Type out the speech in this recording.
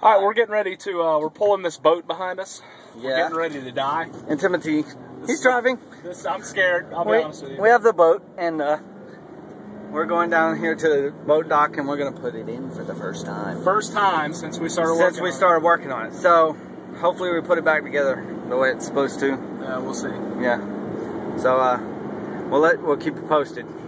All right, we're getting ready to, we're pulling this boat behind us. Yeah. We're getting ready to die. And Timothy, he's driving. I'm scared, I'll be honest with you. We have the boat, and we're going down here to the boat dock, and we're going to put it in for the first time. First time since we started working on it. So, hopefully we put it back together the way it's supposed to. Yeah, we'll see. Yeah. So, we'll keep you posted.